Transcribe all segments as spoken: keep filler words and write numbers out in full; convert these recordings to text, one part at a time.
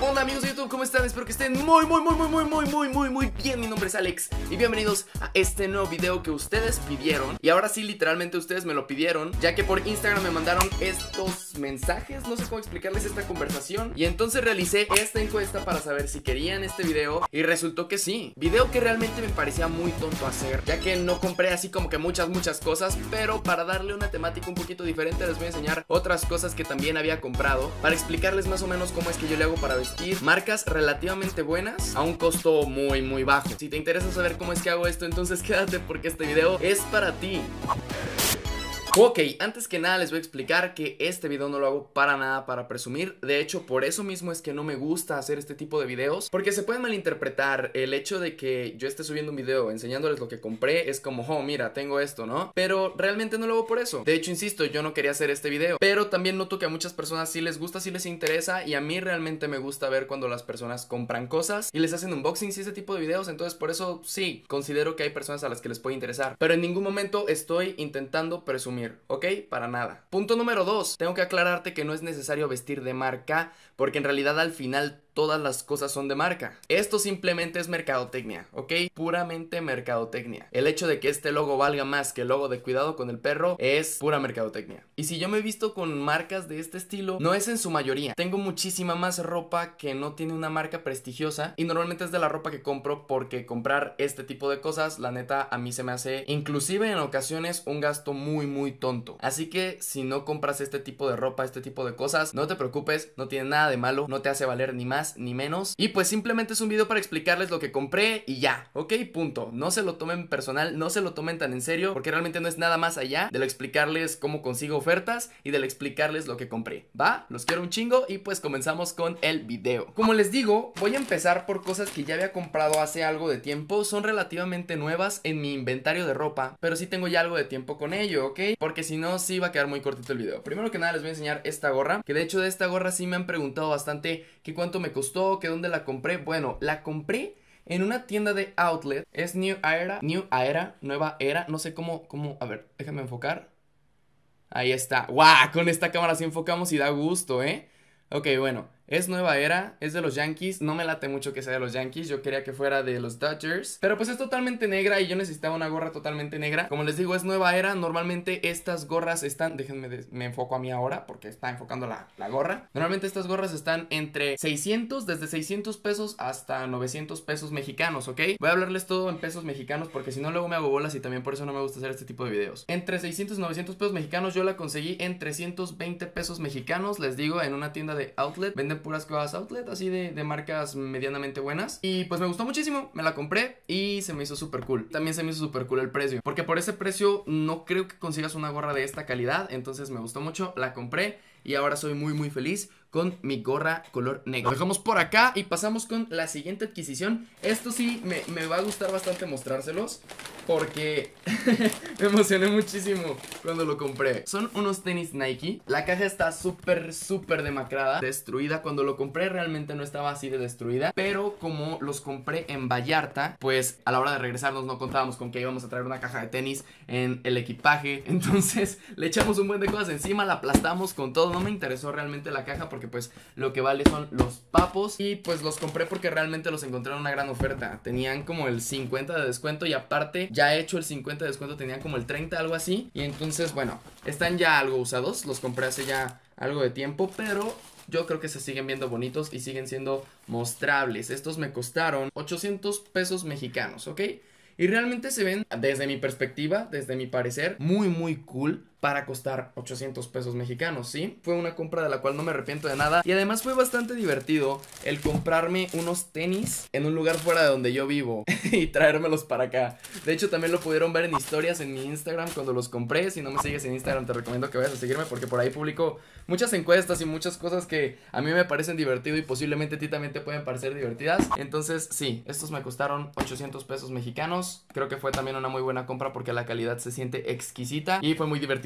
Hola amigos de YouTube, ¿cómo están? Espero que estén muy, muy, muy, muy, muy, muy, muy, muy, muy bien. Mi nombre es Alex y bienvenidos a este nuevo video que ustedes pidieron. Y ahora sí, literalmente ustedes me lo pidieron, ya que por Instagram me mandaron estos mensajes, no sé cómo explicarles esta conversación. Y entonces realicé esta encuesta para saber si querían este video y resultó que sí. Video que realmente me parecía muy tonto hacer, ya que no compré así como que muchas, muchas cosas, pero para darle una temática un poquito diferente les voy a enseñar otras cosas que también había comprado, para explicarles más o menos cómo es que yo le hago para vestir marcas relativamente buenas a un costo muy muy bajo. Si te interesa saber cómo es que hago esto, entonces quédate porque este video es para ti. Ok, antes que nada les voy a explicar que este video no lo hago para nada para presumir. De hecho, por eso mismo es que no me gusta hacer este tipo de videos, porque se pueden malinterpretar. El hecho de que yo esté subiendo un video enseñándoles lo que compré es como, oh, mira, tengo esto, ¿no? Pero realmente no lo hago por eso. De hecho, insisto, yo no quería hacer este video, pero también noto que a muchas personas sí les gusta, sí les interesa. Y a mí realmente me gusta ver cuando las personas compran cosas y les hacen unboxings y ese tipo de videos. Entonces por eso sí, considero que hay personas a las que les puede interesar, pero en ningún momento estoy intentando presumir, ¿ok? Para nada. Punto número dos. Tengo que aclararte que no es necesario vestir de marca, porque en realidad al final todas las cosas son de marca. Esto simplemente es mercadotecnia, ¿ok? Puramente mercadotecnia. El hecho de que este logo valga más que el logo de Cuidado con el Perro es pura mercadotecnia. Y si yo me he visto con marcas de este estilo, no es en su mayoría. Tengo muchísima más ropa que no tiene una marca prestigiosa y normalmente es de la ropa que compro, porque comprar este tipo de cosas, la neta, a mí se me hace, inclusive en ocasiones, un gasto muy muy tonto. Así que si no compras este tipo de ropa, este tipo de cosas, no te preocupes, no tiene nada de malo, no te hace valer ni más ni menos. Y pues simplemente es un video para explicarles lo que compré y ya, ok, punto. No se lo tomen personal, no se lo tomen tan en serio, porque realmente no es nada más allá de lo explicarles cómo consigo ofertas y de lo explicarles lo que compré, ¿va? Los quiero un chingo y pues comenzamos con el video. Como les digo, voy a empezar por cosas que ya había comprado hace algo de tiempo. Son relativamente nuevas en mi inventario de ropa, pero sí tengo ya algo de tiempo con ello, ok, porque si no, sí va a quedar muy cortito el video. Primero que nada les voy a enseñar esta gorra, que de hecho de esta gorra sí me han preguntado bastante que cuánto me costó, que dónde la compré. Bueno, la compré en una tienda de outlet. Es New Era, New Era, Nueva Era, no sé cómo, cómo, a ver, déjame enfocar. Ahí está, ¡guau! Con esta cámara sí enfocamos y da gusto, ¿eh? Ok, bueno, es Nueva Era, es de los Yankees. No me late mucho que sea de los Yankees, yo quería que fuera de los Dodgers, pero pues es totalmente negra y yo necesitaba una gorra totalmente negra. Como les digo, es Nueva Era. Normalmente estas gorras están, déjenme, de, me enfoco a mí ahora porque está enfocando la, la gorra. Normalmente estas gorras están entre seiscientos, desde seiscientos pesos hasta novecientos pesos mexicanos, ¿ok? Voy a hablarles todo en pesos mexicanos porque si no luego me hago bolas y también por eso no me gusta hacer este tipo de videos. Entre seiscientos y novecientos pesos mexicanos. Yo la conseguí en trescientos veinte pesos mexicanos, les digo, en una tienda de outlet. Venden puras cosas outlet, así de, de marcas medianamente buenas. Y pues me gustó muchísimo, me la compré y se me hizo súper cool. También se me hizo súper cool el precio, porque por ese precio no creo que consigas una gorra de esta calidad. Entonces me gustó mucho, la compré y ahora soy muy muy feliz con mi gorra color negro. Lo dejamos por acá y pasamos con la siguiente adquisición. Esto sí me, me va a gustar bastante mostrárselos, porque me emocioné muchísimo cuando lo compré. Son unos tenis Nike. La caja está súper súper demacrada, destruida. Cuando lo compré realmente no estaba así de destruida, pero como los compré en Vallarta, pues a la hora de regresarnos no contábamos con que íbamos a traer una caja de tenis en el equipaje. Entonces le echamos un buen de cosas encima, la aplastamos con todo. No me interesó realmente la caja porque pues lo que vale son los papos. Y pues los compré porque realmente los encontré en una gran oferta. Tenían como el cincuenta de descuento y aparte ya hecho el cincuenta de descuento tenían como el treinta, algo así. Y entonces bueno, están ya algo usados. Los compré hace ya algo de tiempo, pero yo creo que se siguen viendo bonitos y siguen siendo mostrables. Estos me costaron ochocientos pesos mexicanos, ¿ok? Y realmente se ven, desde mi perspectiva, desde mi parecer, muy muy cool para costar ochocientos pesos mexicanos, ¿sí? Fue una compra de la cual no me arrepiento de nada. Y además fue bastante divertido el comprarme unos tenis en un lugar fuera de donde yo vivo y traérmelos para acá. De hecho también lo pudieron ver en historias en mi Instagram cuando los compré. Si no me sigues en Instagram te recomiendo que vayas a seguirme, porque por ahí publico muchas encuestas y muchas cosas que a mí me parecen divertido y posiblemente a ti también te pueden parecer divertidas. Entonces sí, estos me costaron ochocientos pesos mexicanos. Creo que fue también una muy buena compra porque la calidad se siente exquisita y fue muy divertido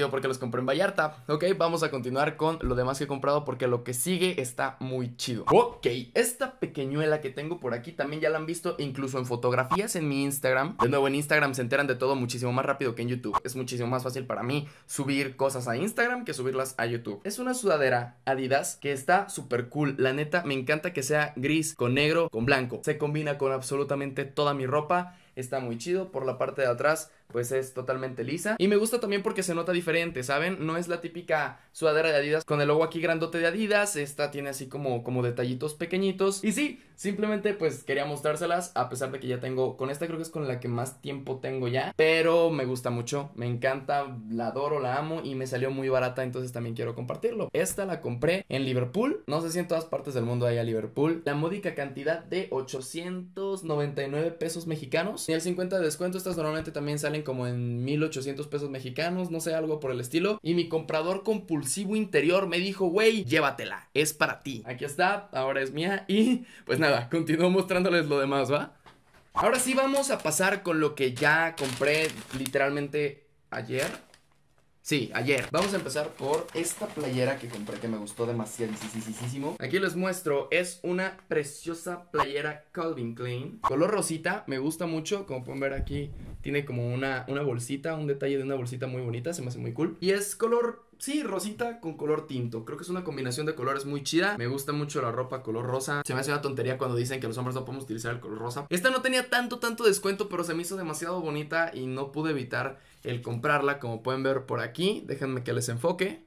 motivo por qué los compré en Vallarta. Ok, vamos a continuar con lo demás que he comprado porque lo que sigue está muy chido. Ok, esta pequeñuela que tengo por aquí también ya la han visto incluso en fotografías en mi Instagram. De nuevo, en Instagram se enteran de todo muchísimo más rápido que en YouTube. Es muchísimo más fácil para mí subir cosas a Instagram que subirlas a YouTube. Es una sudadera Adidas que está súper cool. La neta, me encanta que sea gris con negro con blanco. Se combina con absolutamente toda mi ropa. Está muy chido. Por la parte de atrás pues es totalmente lisa. Y me gusta también porque se nota diferente, ¿saben? No es la típica sudadera de Adidas con el logo aquí grandote de Adidas. Esta tiene así como, como detallitos pequeñitos. Y sí, simplemente pues quería mostrárselas. A pesar de que ya tengo, con esta creo que es con la que más tiempo tengo ya. Pero me gusta mucho, me encanta, la adoro, la amo. Y me salió muy barata, entonces también quiero compartirlo. Esta la compré en Liverpool. No sé si en todas partes del mundo hay a Liverpool. La módica cantidad de ochocientos noventa y nueve pesos mexicanos. Y el cincuenta de descuento. Estas normalmente también salen como en mil ochocientos pesos mexicanos, no sé, algo por el estilo. Y mi comprador compulsivo interior me dijo, güey, llévatela, es para ti. Aquí está, ahora es mía. Y pues nada, continúo mostrándoles lo demás, ¿va? Ahora sí vamos a pasar con lo que ya compré literalmente ayer. Sí, ayer. Vamos a empezar por esta playera que compré que me gustó demasiadísimo. Aquí les muestro, es una preciosa playera Calvin Klein, color rosita, me gusta mucho. Como pueden ver aquí, tiene como una, una bolsita, un detalle de una bolsita muy bonita, se me hace muy cool. Y es color, sí, rosita con color tinto. Creo que es una combinación de colores muy chida. Me gusta mucho la ropa color rosa. Se me hace una tontería cuando dicen que los hombres no podemos utilizar el color rosa. Esta no tenía tanto, tanto descuento, pero se me hizo demasiado bonita y no pude evitar el comprarla, como pueden ver por aquí. Déjenme que les enfoque.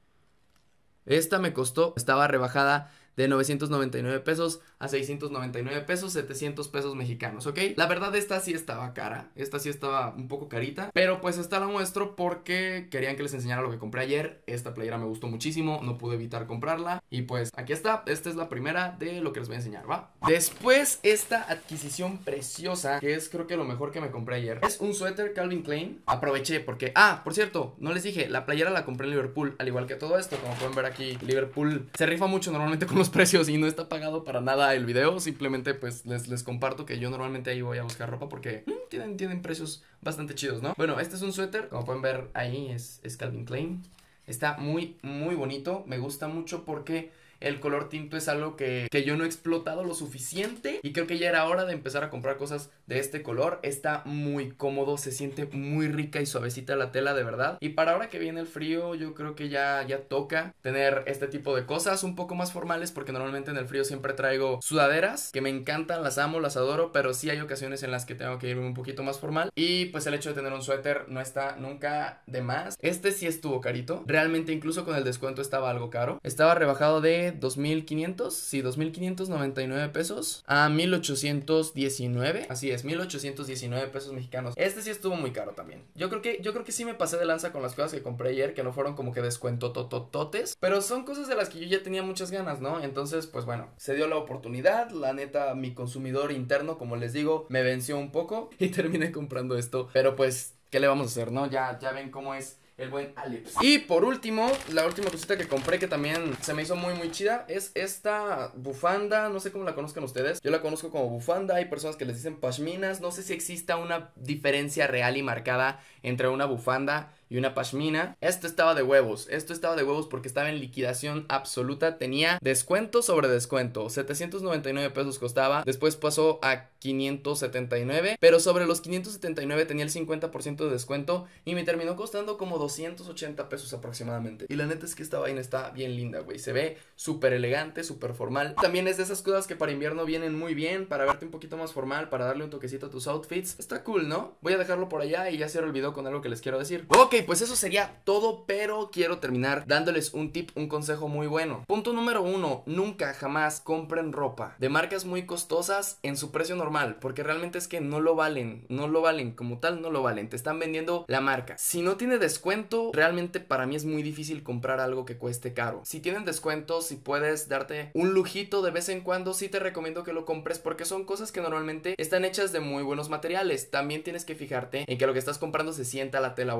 Esta me costó, estaba rebajada de novecientos noventa y nueve pesos a seiscientos noventa y nueve pesos, setecientos pesos mexicanos, ¿ok? La verdad esta sí estaba cara, esta sí estaba un poco carita, pero pues esta la muestro porque querían que les enseñara lo que compré ayer. Esta playera me gustó muchísimo, no pude evitar comprarla y pues aquí está, esta es la primera de lo que les voy a enseñar, ¿va? Después esta adquisición preciosa, que es creo que lo mejor que me compré ayer, es un suéter Calvin Klein. Aproveché porque, ah, por cierto, no les dije, la playera la compré en Liverpool, al igual que todo esto. Como pueden ver aquí, Liverpool se rifa mucho normalmente con los precios y no está pagado para nada el video. Simplemente pues les, les comparto que yo normalmente ahí voy a buscar ropa porque mmm, tienen, tienen precios bastante chidos, ¿no? Bueno, este es un suéter, como pueden ver ahí es, es Calvin Klein. Está muy, muy bonito, me gusta mucho porque el color tinto es algo que, que yo no he explotado lo suficiente y creo que ya era hora de empezar a comprar cosas de este color. Está muy cómodo, se siente muy rica y suavecita la tela, de verdad. Y para ahora que viene el frío, yo creo que ya, ya toca tener este tipo de cosas un poco más formales, porque normalmente en el frío siempre traigo sudaderas que me encantan, las amo, las adoro, pero sí hay ocasiones en las que tengo que irme un poquito más formal. Y pues el hecho de tener un suéter no está nunca de más. Este sí estuvo carito, realmente incluso con el descuento estaba algo caro. Estaba rebajado de dos mil quinientos, sí, dos mil quinientos noventa y nueve pesos a mil ochocientos diecinueve, así es, mil ochocientos diecinueve pesos mexicanos. Este sí estuvo muy caro también. Yo creo que yo creo que sí me pasé de lanza con las cosas que compré ayer, que no fueron como que descuento totototes, pero son cosas de las que yo ya tenía muchas ganas, ¿no? Entonces, pues bueno, se dio la oportunidad. La neta, mi consumidor interno, como les digo, me venció un poco y terminé comprando esto, pero pues, ¿qué le vamos a hacer, no? Ya, ya ven cómo es el buen Alex. Y por último, la última cosita que compré que también se me hizo muy muy chida es esta bufanda. No sé cómo la conozcan ustedes, yo la conozco como bufanda. Hay personas que les dicen pashminas. No sé si exista una diferencia real y marcada entre una bufanda y una pashmina. Esto estaba de huevos, esto estaba de huevos porque estaba en liquidación absoluta. Tenía descuento sobre descuento, setecientos noventa y nueve pesos costaba, después pasó a quinientos setenta y nueve, pero sobre los quinientos setenta y nueve tenía el cincuenta por ciento de descuento y me terminó costando como doscientos ochenta pesos aproximadamente. Y la neta es que esta vaina está bien linda, güey, se ve súper elegante, súper formal. También es de esas cosas que para invierno vienen muy bien, para verte un poquito más formal, para darle un toquecito a tus outfits. Está cool, ¿no? Voy a dejarlo por allá y ya cierro el video con algo que les quiero decir. Ok, pues eso sería todo, pero quiero terminar dándoles un tip, un consejo muy bueno. Punto número uno, nunca jamás compren ropa de marcas muy costosas en su precio normal, porque realmente es que no lo valen, no lo valen, como tal no lo valen, te están vendiendo la marca. Si no tiene descuento, realmente para mí es muy difícil comprar algo que cueste caro. Si tienen descuento, si puedes darte un lujito de vez en cuando, sí te recomiendo que lo compres, porque son cosas que normalmente están hechas de muy buenos materiales. También tienes que fijarte en que lo que estás comprando se sienta la tela buena, se sienta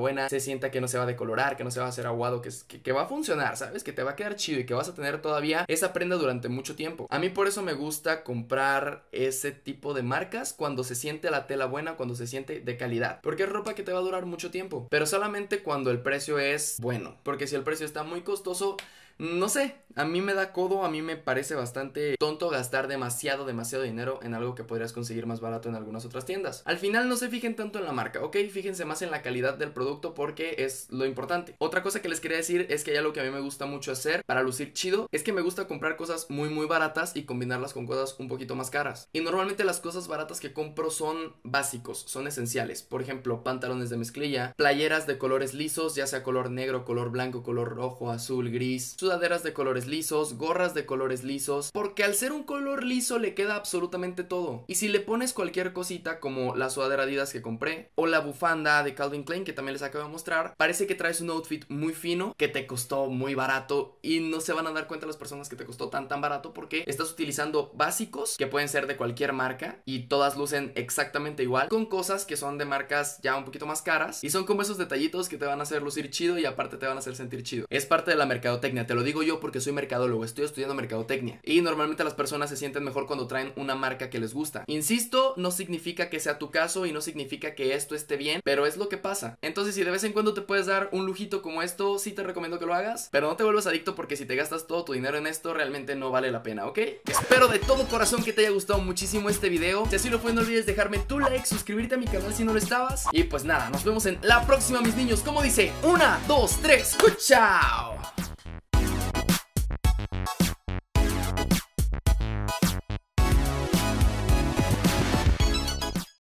sienta que no se va a decolorar, que no se va a hacer aguado, que, que, que va a funcionar, ¿sabes? Que te va a quedar chido y que vas a tener todavía esa prenda durante mucho tiempo. A mí por eso me gusta comprar ese tipo de marcas cuando se siente la tela buena, cuando se siente de calidad, porque es ropa que te va a durar mucho tiempo, pero solamente cuando el precio es bueno, porque si el precio está muy costoso, no sé, a mí me da codo, a mí me parece bastante tonto gastar demasiado, demasiado dinero en algo que podrías conseguir más barato en algunas otras tiendas. Al final no se fijen tanto en la marca, ¿ok? Fíjense más en la calidad del producto porque es lo importante. Otra cosa que les quería decir es que hay algo que a mí me gusta mucho hacer para lucir chido, es que me gusta comprar cosas muy muy baratas y combinarlas con cosas un poquito más caras. Y normalmente las cosas baratas que compro son básicos, son esenciales. Por ejemplo, pantalones de mezclilla, playeras de colores lisos, ya sea color negro, color blanco, color rojo, azul, gris, sudaderas de colores lisos, gorras de colores lisos, porque al ser un color liso le queda absolutamente todo. Y si le pones cualquier cosita como la sudadera Adidas que compré o la bufanda de Calvin Klein que también les acabo de mostrar, parece que traes un outfit muy fino que te costó muy barato y no se van a dar cuenta las personas que te costó tan tan barato porque estás utilizando básicos que pueden ser de cualquier marca y todas lucen exactamente igual con cosas que son de marcas ya un poquito más caras y son como esos detallitos que te van a hacer lucir chido y aparte te van a hacer sentir chido. Es parte de la mercadotecnia, te lo digo yo porque soy mercadólogo, estoy estudiando mercadotecnia y normalmente las personas se sienten mejor cuando traen una marca que les gusta. Insisto, no significa que sea tu caso y no significa que esto esté bien, pero es lo que pasa. Entonces si de vez en cuando te puedes dar un lujito como esto, sí te recomiendo que lo hagas, pero no te vuelvas adicto porque si te gastas todo tu dinero en esto realmente no vale la pena, ¿ok? Espero de todo corazón que te haya gustado muchísimo este video. Si así lo fue, no olvides dejarme tu like, suscribirte a mi canal si no lo estabas y pues nada, nos vemos en la próxima, mis niños. Como dice, una, dos, tres, ¡chao!